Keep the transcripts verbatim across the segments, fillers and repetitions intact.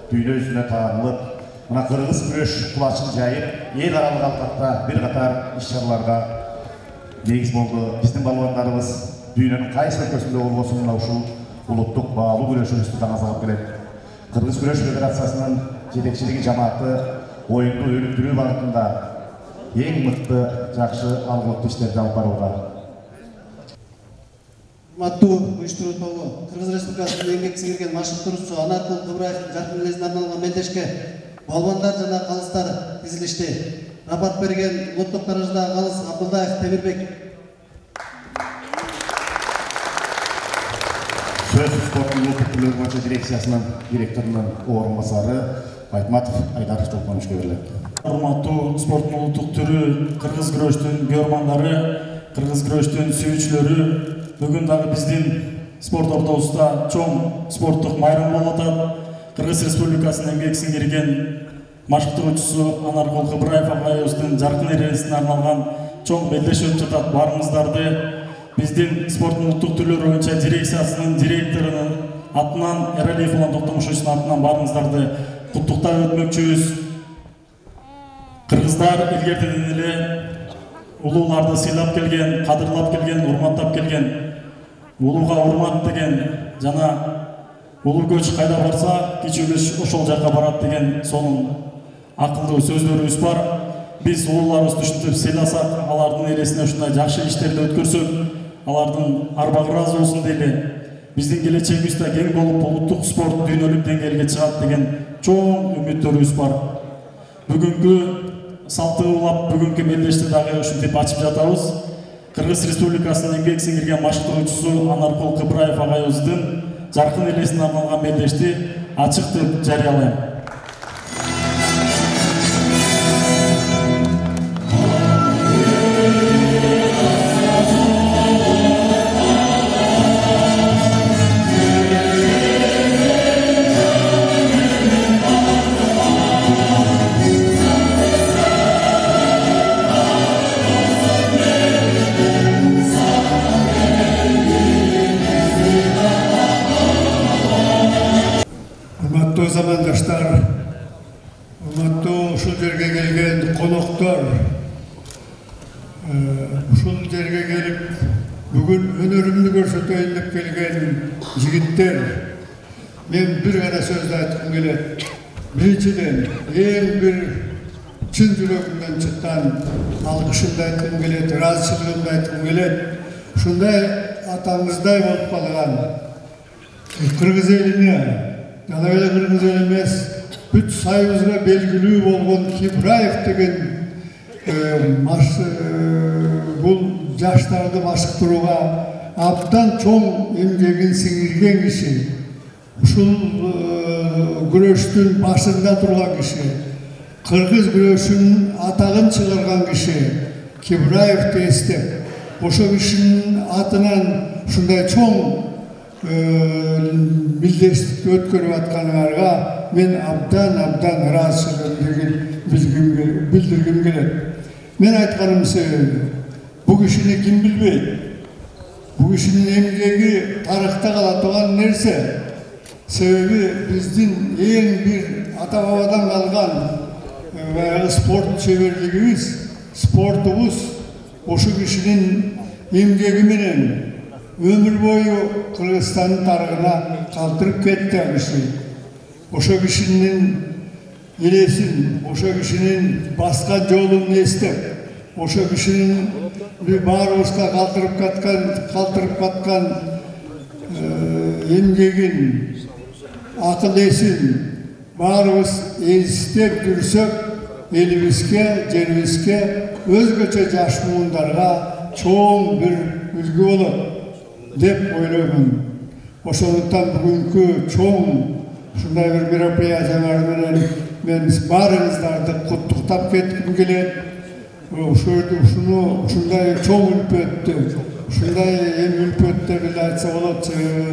dünya yüzüne tanınıp, mına Kırgız güreş kulaçını jayıp, el aralık alqakta bir qatar iş-şarlarga negiz boldu. Bizdin balwanlarımız dünyanın qaysı өлkөsүндө болбосун мына ушул улуттук баалуу күрөшүбүздү таңазалап келет. Кыргыз күрөш федерациясынын жетекчилиги жамааты оюнду өнүктүрүү багытында эң мыкты, жакшы алгылыктуу иштерди алып барууга. Урматтуу уюштуруу тобу, Кыргыз Республикасынын эмгек сиңирген машыктыруучусу Анаркул Кыбыраевдин жаркын элесине арналган мелдешке балбандар жана калыстар тизилишти. Рапорт берген улуттук даражадагы калыс Абдулдаев Темирбек. Söz спорттун улуттук түрлөрү боюнча дирекциясынын директорунун орун басары Айтматов Айдар Чолпоновичке берилет. Урматтуу спорттун улуттук түрү, кыргыз күрөштүн көрмандары, кыргыз күрөштүн сүйүүчүлөрү, бүгүн дагы биздин спорт ортобузда чоң спорттук майрам болуп атат. Кыргыз Республикасынын эмгек сиңирген машыктыруучусу Анаркул Кыбыраев агайыбыздын жаркын элесине арналган чоң белдеш өтүп жатат. Барыңыздарды биздин спорттун улуттук түрлөрү боюнча дирекциясынын директорунун атынан, Эралиев Улан Токтомушевичтин атынан барыңыздарды куттуктап өтмөкчүбүз. Кыргыздар илгертеден эле улууларды сыйлап келген, кадырлап келген, урматтап келген. Улууга урмат деген жана улуу көч кайда барса, кичүү көч ошол жакка барат деген сонун акылдуу сөздөрүбүз бар. Биз улууларыбызды ушинтип сыйласак, алардын элесине ушундай жакшы иштерди өткөрсөк, алардын арбагы ыраазы болсун дейли. Биздин келечегибиз да кең болуп, улуттук спорт дүйнөлүк деңгээлге чыгат деген чоң үмүттөрүбүз бар. Бүгүнкү салтты улап, бүгүнкү мелдешти дагы ушинтип ачып жатабыз. Кыргыз Республикасынын эмгек сиңирген машыктыруучусу Анаркул Кыбыраев агайыбыздын жаркын элесине арналган мелдешти ачык деп жарыялайм. Урматтуу замандаштар, урматтуу ушул жерге келген коноктор, ушул жерге келип бүгүн өнөрүмдү көрсөтөйүн деп келген жигиттер, мен бир гана сөздү айткым келет. Биринчиден, эң бир чын жүрөгүмдөн чыккан алкышымды айткым келет, ыраазычылыгымды айткым келет. Ушундай атаңыздай болуп калган кыргыз элине, жана эле кыргыз эл эмес, бүт сайыбызга белгилүү болгон Кибраев деген бул жаштарды машыктырууга абдан чоң эмгегин сиңирген киши, ушул күрөштүн башында турган киши, кыргыз күрөшүнүн атагын чыгарган киши Кибраевди эстеп, ошол кишинин атынан ушундай чоң билдештикти өткөрүп атканыңарга мен абдан-абдан ыраазычылыгымды билдиргим келет. Мен айтканым себеби, бул кишини ким билбейт? Бул кишинин эмгеги тарыхта кала турган нерсе. Себеби биздин эң бир ата-бабадан калган спорт чеберлигибиз, спортубуз ошол кишинин эмгеги менен ömür boyu Kırgızistan'ın tarihine kaldırıp gitti kişi. Oşo kişinin ilesin, oşo kişinin baskan yolunu istep, oşo kişinin bir bağırışta kaldırıp katkan, kaldırıp katkan emgegin akıl esin, bağırış istep dürsök, elibizke, ceribizke, özgöçe jaş muğundarga çoğun bir ülgü olur. Деп ойлоймун. Ошондуктан бүгүнкү чоң ушундай бир мероприятиялар менен мен баарыңыздарды куттуктап кетким келет. Ошол ушуну ушундай чоң үлпөттү, ушундай эми үлпөттөрдү айтса болот,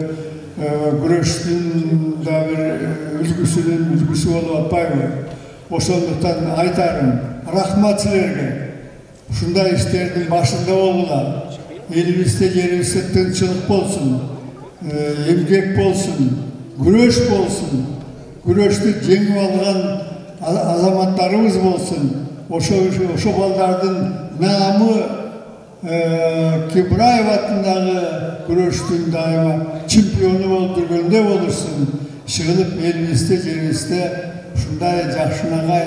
күрөштүн да бир үлгүсүнүн үлгүсү болуп атпайбы. Ошондуктан айтарым, рахмат силерге. Ушундай иштердин башында болгула. Elimizde yerimizde tınçılık olsun, emgek olsun, güreş olsun. күрөштү жеңип алган азаматтарыбыз болсун. Ошо ошо балдардын намы Кибраев атындагы күрөштүн дайыма чемпиону болуп жүргөндөй болурсун. Чыгылып элибизде, жерибизде ушундай жакшынагай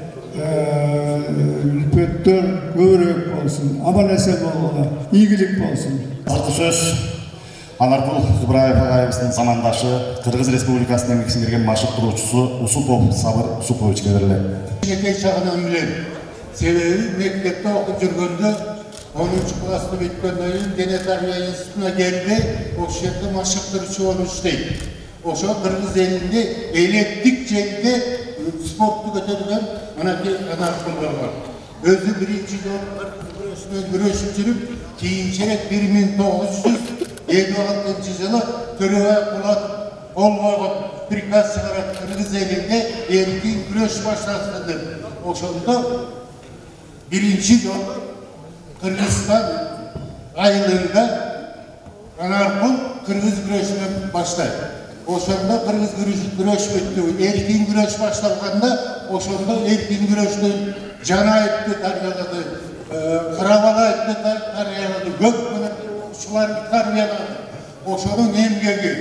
үлпөттөр көбүрөөк болсун. Аман эсен болгула, ийгилик болсун. Алты сөз Анаркул Кыбраев агайыбыздын замандашы, Кыргыз Республикасынын еңбек сиңирген машыктыруучусу Усупов Сабыр Усуповичке берилет. Кечээ чагынан билем. Себеби мектепте окуп жүргөндө онунчу классты бүткөндөн кийин дене тарбия институтуна келди, ошол жерде машыктыруучу болуп иштейт. Ошо Кыргыз элинде элеттик жеңде спортту көтөргөн мынакей Анаркул болгон. Өзү биринчи жолу күрөшүнөн күрөшүп жүрүп, кийинчерээк бир миң тогуз жүз элүү алтынчы жылы Төрөбай Кулатов кол койгон приказ чыгарат, Кыргыз элинде эркин күрөш башталсын деп. Ошондо биринчи жолу Кыргызстан айылында Анаркул кыргыз күрөшүнөн баштайт. Ошондо кыргыз күрөш өттү. Эркин күрөш башталганда ошондо эркин күрөштүн Жанаевди тарбиялады, Карабалаевди тарбиялады, көп ушуларды тарбиялады. Ошонун эмгеги.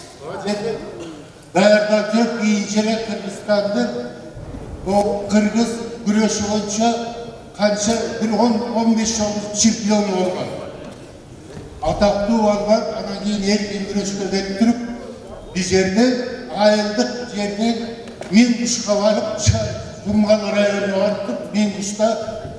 Даярдап жүрүп кийинчерээк Кыргызстанды кыргыз күрөшү боюнча канча бир он беш жыл чемпиону болгон. Атактуу балбар анан кийин эркин күрөшкө келип туруп, биз жерде айылдык жерден Мен кушка барып, Жумгал районуна барып, мен кушта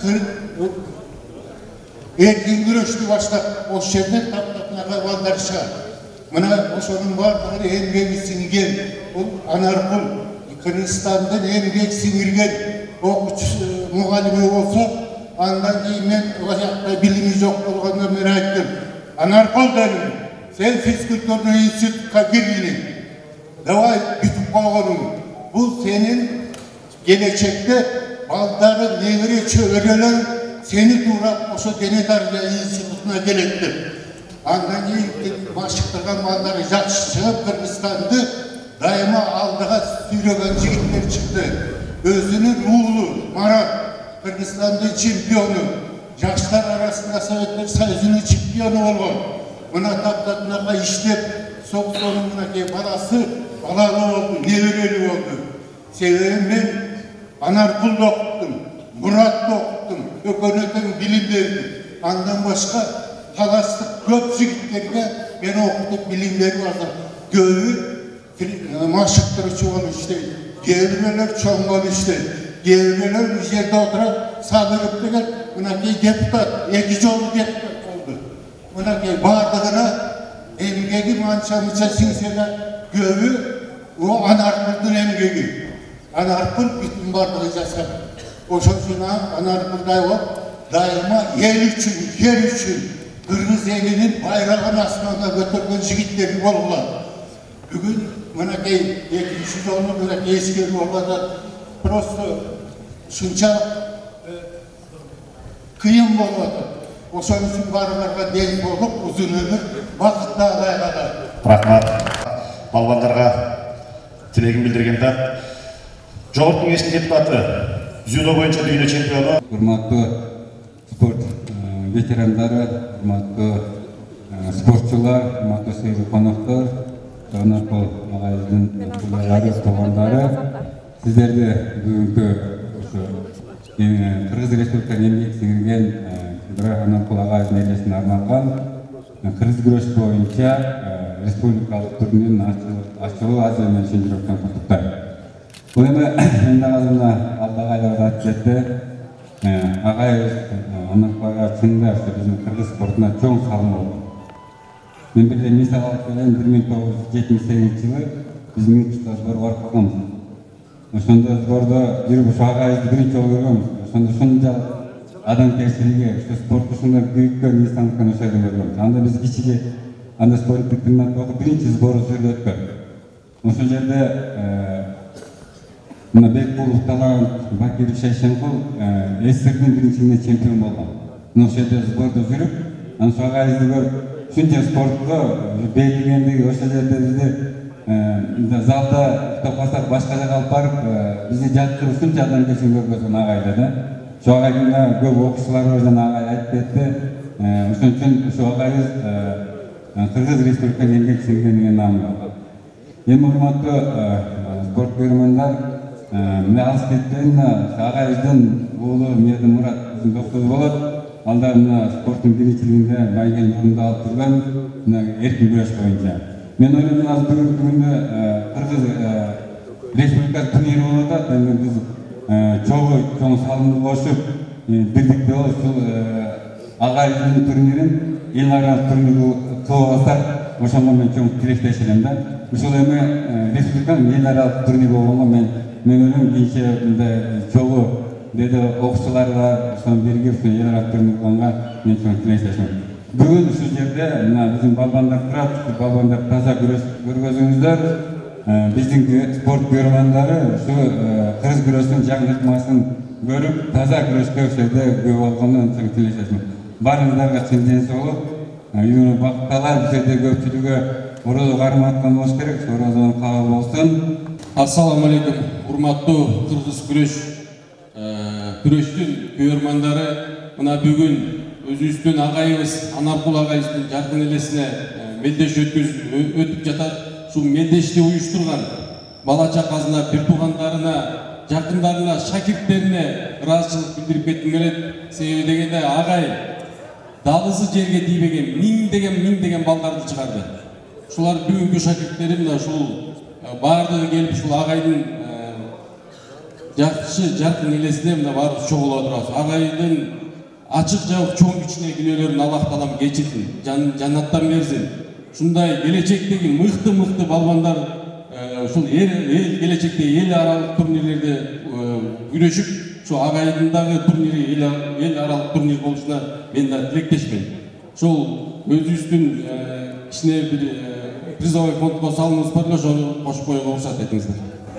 эркин күрөштү баштап, ошол жерден таптатынага балдар чыгат. Мына ошонун бардыгы эмгеги сиңген, бул Анаркул Кыргызстандын эмгек сиңирген окуучусу мугалими болсо, андан кийин мен ошакта билими жок болгондо мен айттым. Анаркул дедим, сен физкультурный институтка киргиниң. Давай бүтүп койгонуң. Бул сенин келечекте балдарың, небере чөбөрөлөр сени туурап ошо дене тарбия институтуна келет деп. Андан кийин машыктырган балдары жакшы чыгып, Кыргызстанды дайыма алдыга сүйрөгөн жигиттер чыкты. Өзүнүн уулу Марат Кыргызстандын чемпиону, жаштар арасында Советтер Союзунун чемпиону болгон. Мына таптатынага иштеп, соксонун мынакей баласы балалы болду, неберелүү болду. Себеби мен Анаркулду окуттум, Муратты окуттум, өкөнөтөн билим бердим. Андан башка таластык көп жигиттерге мен окутуп билим берип азыр. Көбү машыктыруучу болуп иштейт. Кээ бирөөлөр чоң болуп иштейт. Кээ бирөөлөр бул жерде отуруп, Сабыров деген мынакей депутат, эки жолу депутат болду. Мынакей бардыгына эмгеги манча-мынча сиңсе да көбү о Анаркулдун эмгеги. Анаркул бүтүн бардыгы жасап. Ошол үчүн Анаркулдай болуп, дайыма эл үчүн, жер үчүн Кыргыз элинин байрагын асманда көтөргөн жигиттер болгула. Бүгүн мынакей экинчи жолу мынакей эскерүү болгондо просто ушунчалык кыйын болуп атат. Ошол үчүн баарыңарга ден болуп, узун өмүр, бакытты агайлар. Рахмат. Балбандарга тилегин билдиргенде Жогорку Кеңештин депутаты, дзюдо боюнча дүйнө чемпиону. Урматтуу спорт ветерандары, урматтуу спортчулар, урматтуу сыйгы коноктор, Анаркул агайдын уулдары, туугандары, сиздерди бүгүнкү ошо Кыргыз Республикасынын эмгек сиңирген Кибраев Анаркул агайдын элесине арналган кыргыз күрөшү боюнча республикалык турнирдин ачылуу азия менен чемпиондуктан куттуктайм. Бул эми мен дагы азырына алда агайларга айтып кетти. Агайыбыз Анаркул агай чындап биздин кыргыз спортуна чоң салым болгон. Мен бир мисал алып берейин, бир миң тогуз жүз жетимиш сегизинчи жылы биз Мюнхенде сбор барып калганбыз. Ошондо сбордо жүрүп ошо агайыбызды биринчи жолу көргөнбүз. Ошондо ушунчалык адамгерчилиги, ошо спорту ушундай күйүткөн инсандыкын ошол жерде көргөнбүз. Анда биз кичиге анда спорттук интернатта окуп биринчи сбору жүрүп өткөн. Ошол жерде мына Бекбулов талант Бакиров Шайшенкул СССРдин биринчилигинде чемпион болгон. Ошол жерде сбордо жүрүп, анан ошо агайыбызды көрүп, ушунча спортко берилгендиги, ошол жерде бизди залда топтасақ басқа жаққа алып барып бізді жаттықтыру үшін жәрдемдесін көргөзген ағайды да. Şu ағайдың көп оқушылар өзін ағай айтып кетті. Ошон үчүн şu ағайыбыз Кыргыз Республикасынын эмгек сиңирген намы. Эми урматтуу спорт көрөрмандар, мына алыс кеткен ағайыбыздын уулу Мерди Мурат биздин достор болот. Алда мына спорттун биринчилигинде байгел орунду алып турган мына эркин күрөш боюнча. Мен ойлойм, азыр бүгүнкү күндө Кыргыз Республикасы турнири болуп атат. Эми биз чогуу чоң салымды кошуп, бирдикте болуп ушул ағайдын турнирин эл аралык турнир кылып алсак, ошондо мен чоң тилектеш элем да. Ушул эми республиканын эл аралык турнир болгонго мен мен ойлойм, кийинче мындай чогуу деди окуучулар бар, ошону биригип эл аралык турнир болгонго мен чоң тилектешмин. Бүгүн ушул жерде мына биздин балбандар турат, балбандар таза күрөш көргөзүңүздөр. Биздин спорт көрөрмандары ушу кыргыз күрөшүнүн жаңылтмасын көрүп, таза күрөшкө ошол жерде көп болгонун чоң тилектешмин. Баарыңыздарга чын ден соолук, үйүнө бакталар, бул жерде көпчүлүгү орозо кармай аткан болуш керек, орозонун кабыл болсун. Ассаламу алейкум, урматтуу кыргыз күрөш күрөштүн көрөрмандары. Мына бүгүн өзүбүздүн агайыбыз Анаркул агайыбыздын жакын элесине мелдеш өтүп жатат. Şu мелдешти уюштурган бала чакасына, бир туугандарына, жакындарына, шакирттерине ыраазычылык билдирип кетким келет. Себеби дегенде агай далызы жерге тийбеген миңдеген миңдеген балдарды чыгарды. Ушулар бүгүнкү шакирттери мына ушул баардыгы келип ушул агайдын жакшы жаркын элесине мына барып чогулуп отурабыз. Агайдын ачык жабык чоң кичине күнөөлөрүн Аллах таалам кечирсин, жаннаттан берсин. Ушундай келечектеги мыкты-мыкты балбандар ушул эл келечекте эл аралык турнирлерде күрөшүп, ушу агайдындагы турнири эл аралык турнир болушуна мен да тилектешмин. Ушул өзүбүздүн кичине бир призовой фондго салымыбыз бар, ошону кошуп коюнга уруксат этиңиздер.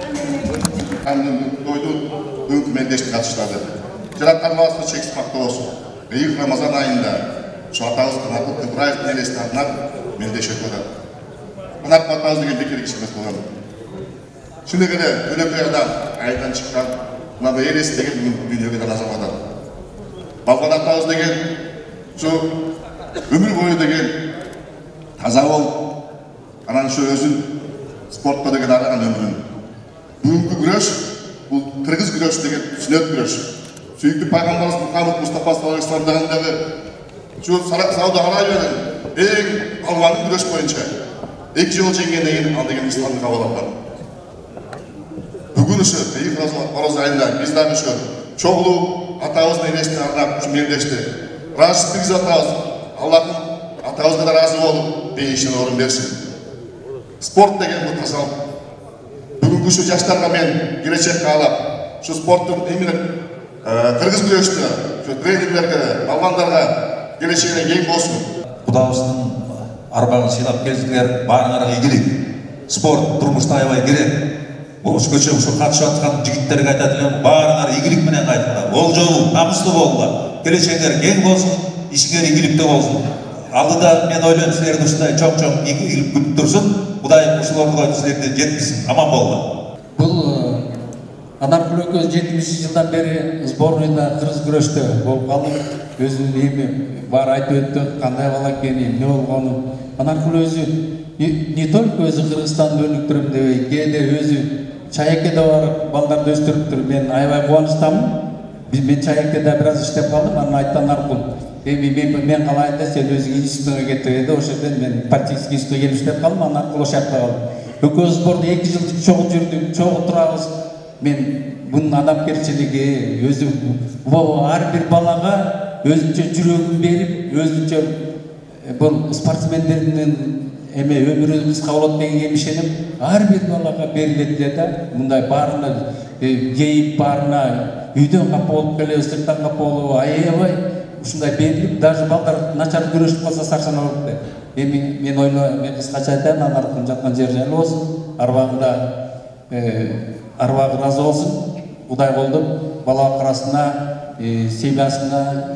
Дойду бүгүнкү мелдешти катышканы. Жараткан баасы чексиз мактоо болсун. Ыйык Рамазан айында ушу атабыз Анаркул Кыбраевдин элесине арнап мелдеш өтүп атат. Анаркул атабыз деген бекер киши эмес болгон. Шундой эле өлөкөй адам айдан чыккан, мына элес деген дүйнөгө да назар атат. Балбан атабыз деген ушу өмүр бою деген таза бол, анан ушу өзүн спортко деген араган өмүрүн. Бүгүнкү күрөш бул кыргыз күрөшү деген сүннөт күрөш. Сүйүктүү пайгамбарыбыз Мухаммад Мустафа саллаллаху алейхи вассалам дагы şu Сауд Арабияның ең алуаны күреш бойынша екі жол жеңгеннен кейін ал деген исламды қабыл алған. Бүгін ұшы Ыйык Ораза айында біз дағы ұшы чоғылу атабыздың елесіне арнап ұшы мелдешті. Разышып біз атабыз, Аллахым атабызға да разы болып бейіншін орын берсін. Спорт деген бұл тазал. Бүгінгі ұшы жаштарға мен келешек қалап, ұшы спорттың емінен кыргыз күрөштү, ұшы тренерлерге, балбандарға келешегине кең болсун. Кудайыбыздын арбагын сыйлап келдиңер, баарыңарга ийгилик. Спорт турмушта аябай керек. Болуш көчө ушу катышып аткан жигиттерге айтат элем, баарыңар ийгилик менен кайтыңар. Ол жолу намыстуу болгула. Келечегиңер кең болсун, ишиңер ийгиликтүү болсун. Алдыда мен ойлойм, силерди ушундай чоң-чоң ийгилик күтүп турсун. Кудай ушулорго силерди жеткизсин. Аман болгула. Бул Анаркул экөөбүз жетимишинчи жылдан бери сборныйда кыргыз күрөштө болуп калдык. Өзүнүн эми бар айтып өттү, кандай бала экени, эмне болгонун. Анаркул өзү не только өзү Кыргызстанды өнүктүрөм дебей, кээде өзү Чаекеде бар балдарды өстүрүптүр. Мен аябай кубанычтамын. Мен Чаекеде бир аз иштеп калдым, анан айтты Анаркул, эми мен мен калайын да сен өзүң институтуңа кет деди. Ошол жерден мен практический институтка келип иштеп калдым, Анаркул ошол жакта калды. Экөөбүз сбордо эки жыл чогуу жүрдүк, чогуу турабыз. Мен бунун адамгерчилиги, өзү ар бир балага өзүнчө жүрөгүн берип, өзүнчө бул спортсмендердин эме өмүрү кыска болот дегенге ишенем. Ар бир балага берилет да, мындай баарына кейип, баарына үйдөн капа болуп келебиз, сырттан капа болуп, аябай ушундай берилип, даже балдар начар күрөшүп калса сарсана болуп да. Эми мен ойлойм, мен кыскача айтайын, Анаркулдун жаткан жери жайлуу болсун, арбагында арбагы разы болсун, Кудай колдоп, бала бакырасына, семьясына,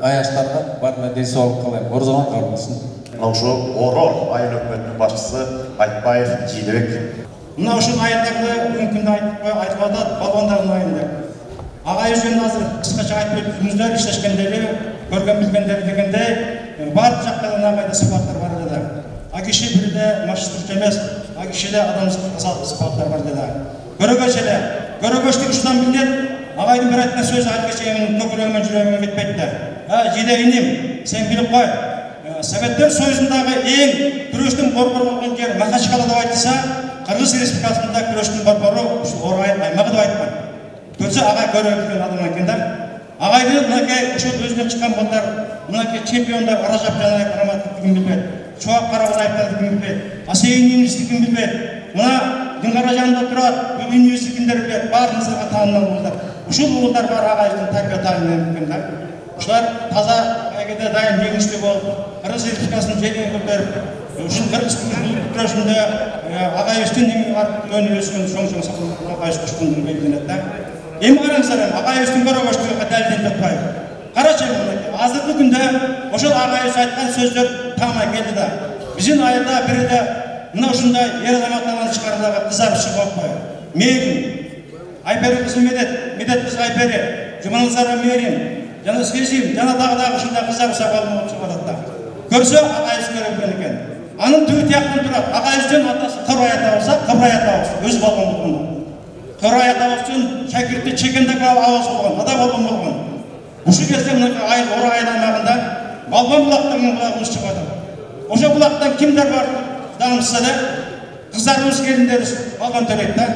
аяштарга баарына ден соолук каалайм. Орзоңор кабыл болсун. Ошо Орол айыл өкмөтүнүн башчысы Айтбаев, Жидебек. Мына ушул айылдарды мүмкүн айтып атат балбандардын айында. Агай өзүн азыр кыскача айтып өттүңүздөр, иштешкендери, көргөн билгендери дегендей баардык жактардан агайда сыпаттар бар эле. А киши бирде машинистер эмес, а кишиде адамдык сыпаттар бар эле. Көрөгөч эле, көрөгөчтүк ушундан билинет. Агайдын бир айткан сөзү айткан чейин көкүрөгүмөн жүрөгүмө кетпейт да. А жиде иним, сен билип кой. Советтер Союзундагы эң күрөштүн борбору болгон жер Махачкала деп айтылса, Кыргыз Республикасында күрөштүн борбору ушул Орай аймагы деп айткан. Көрсө агай көрөп жүргөн адам экен да. Агайды мынакей ошол өзүнөн чыккан балдар, мынакей чемпиондар Ражап Жанаев Раматовдугун билбейт. Чуак Карабаевдикин билбейт. Асейин университетин билбейт. Мына Дыңгара жанында турат, университетиндер билет. Баарыңызга таанымал болду. Ушул уулдар бар агайдын тарбия тааlim экен да. Ушулар таза айгеде дайым жеңиштүү болуп, Кыргыз Республикасынын жерин көтөрүп, ушул Кыргыз күрөшүндө агайыбыздын өнү өскөн чоң-чоң сапарларга агайыбыз кошкондугун белгиленет да. Эми караңыздар, агайыбыздын көрөгөчтүгү далилденip атпайбы? Карачы мынакей, азыркы күндө ошол агайыбыз айткан сөздөр таамай келди да. Биздин айылда бирде мына ушундай эр азаматтардан тышкарыдагы кыздар чыгып атпайбы? Мээрим, Айпери кызы Медет, Медет кызы Айпери, Жуманазарова Мээрим, жана Сезим, жана дагы дагы ушундай кыздар сабалып чыгып атат да. Көрсө агайыбыз көрөбүлгөн экен. Анын түбү тияктан турат. Агайыбыздын атасы Кыбырай ата болсо, Кыбырай атабыз өзү болгон болгон. Кыбырай атабыздын шакирти Чекендек абыз болгон, ада болгон болгон. Ушул кезде мына айыл Ора айыл аймагында Балбан булактан булагыбыз чыгып атат. Ошо булактан кимдер бар? Дамысса да кыздарыбыз келиндерибиз балбан төлөйт да.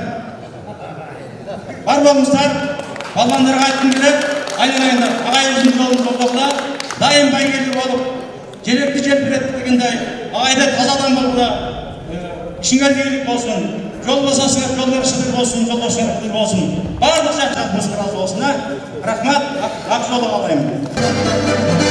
Бар болуңуздар, балбандарга айткым келет, айналайындар, агайыбыздын жолун жолдогула, дайым байгелүү болуп, желекти желбирет дегендей, агайда таза адам болууда, ишиңер ийгилик болсун, жол басасыңар, жолдор сыдыр болсун, жолдошуңар сыдыр болсун. Бардык жактан разы болсун. Рахмат, ак жол каалайм.